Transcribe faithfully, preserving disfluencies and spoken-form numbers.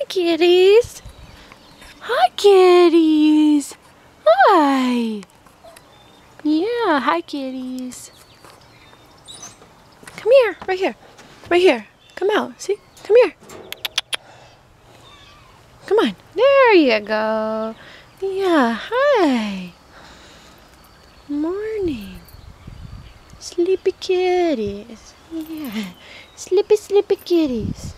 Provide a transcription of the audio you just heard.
kitties. Hi, kitties. Hi. Yeah, hi, kitties. Come here, right here. Right here. Come out. See? Come here. Come on. There you go. Yeah, hi. Morning. Sleepy kitties. Yeah. Sleepy, sleepy kitties.